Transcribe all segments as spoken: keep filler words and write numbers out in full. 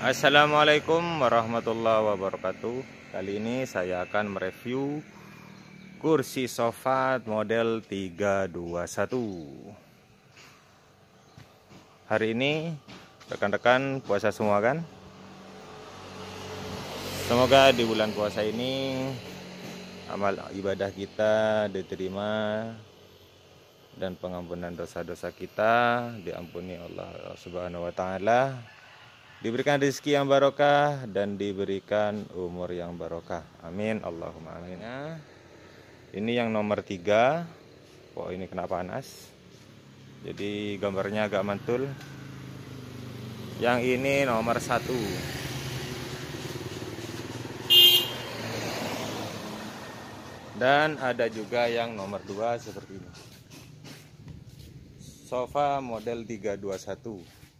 Assalamualaikum warahmatullahi wabarakatuh. Kali ini saya akan mereview kursi sofa model tiga dua satu. Hari ini rekan-rekan puasa semua kan? Semoga di bulan puasa ini amal ibadah kita diterima dan pengampunan dosa-dosa kita diampuni Allah Subhanahu wa taala. Diberikan rezeki yang barokah dan diberikan umur yang barokah. Amin. Allahumma amin. Ini yang nomor tiga. Oh, ini kena panas. Jadi gambarnya agak mantul. Yang ini nomor satu. Dan ada juga yang nomor dua seperti ini. Sofa model tiga dua satu.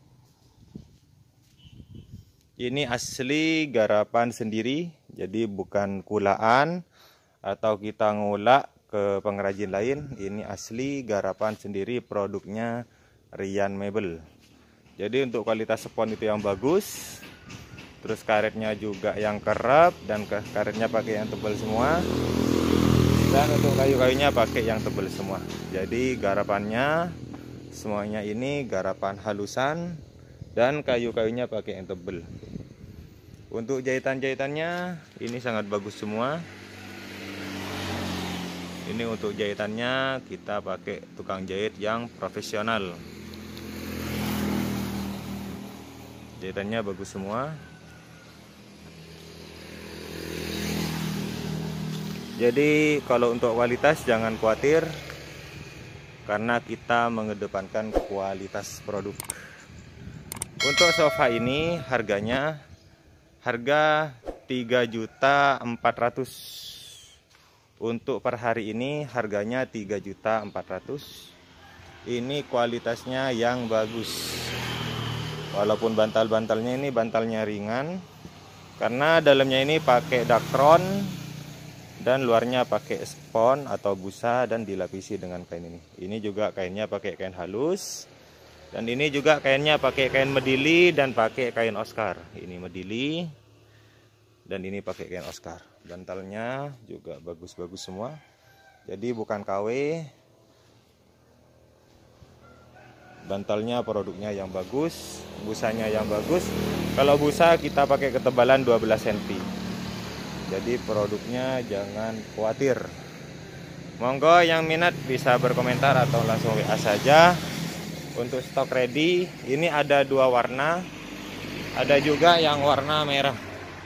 Ini asli garapan sendiri, jadi bukan kulaan atau kita ngulak ke pengrajin lain. Ini asli garapan sendiri, produknya Rian Mebel. Jadi untuk kualitas spon itu yang bagus, terus karetnya juga yang kerap dan karetnya pakai yang tebal semua. Dan untuk kayu-kayunya pakai yang tebal semua. Jadi garapannya semuanya ini garapan halusan. Dan kayu-kayunya pakai yang tebel. Untuk jahitan-jahitannya ini sangat bagus semua. Ini untuk jahitannya kita pakai tukang jahit yang profesional. Jahitannya bagus semua. Jadi kalau untuk kualitas jangan khawatir, karena kita mengedepankan kualitas produk. Untuk sofa ini harganya harga tiga juta empat ratus. Untuk per hari ini harganya tiga juta empat ratus. Ini kualitasnya yang bagus. Walaupun bantal-bantalnya ini bantalnya ringan, karena dalamnya ini pakai Dacron dan luarnya pakai spon atau busa dan dilapisi dengan kain ini. Ini juga kainnya pakai kain halus. Dan ini juga kainnya pakai kain medili dan pakai kain Oscar. Ini medili dan ini pakai kain Oscar. Bantalnya juga bagus-bagus semua. Jadi bukan K W. Bantalnya produknya yang bagus, busanya yang bagus. Kalau busa kita pakai ketebalan dua belas sentimeter. Jadi produknya jangan khawatir. Monggo yang minat bisa berkomentar atau langsung W A saja. Untuk stok ready, ini ada dua warna, ada juga yang warna merah.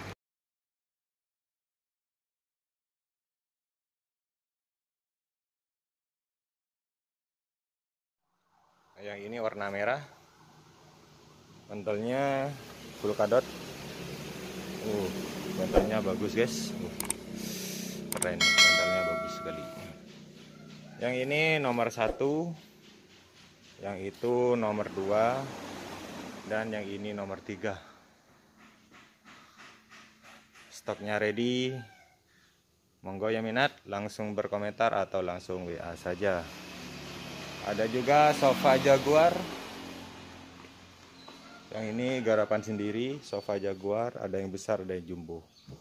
Yang ini warna merah, bantalnya full kadot. Uh, bantalnya bagus guys, uh, keren, bantalnya bagus sekali. Yang ini nomor satu. Yang itu nomor dua dan yang ini nomor tiga. Stoknya ready. Monggo yang minat langsung berkomentar atau langsung W A saja. Ada juga sofa Jaguar. Yang ini garapan sendiri, sofa Jaguar, ada yang besar, ada yang jumbo.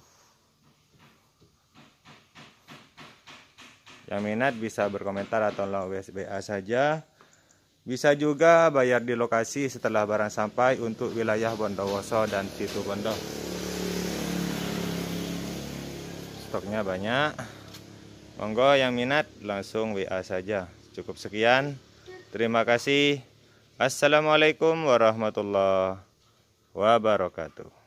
Yang minat bisa berkomentar atau langsung W A saja. Bisa juga bayar di lokasi setelah barang sampai untuk wilayah Bondowoso dan Situbondo. Stoknya banyak. Monggo yang minat langsung W A saja. Cukup sekian. Terima kasih. Assalamualaikum warahmatullahi wabarakatuh.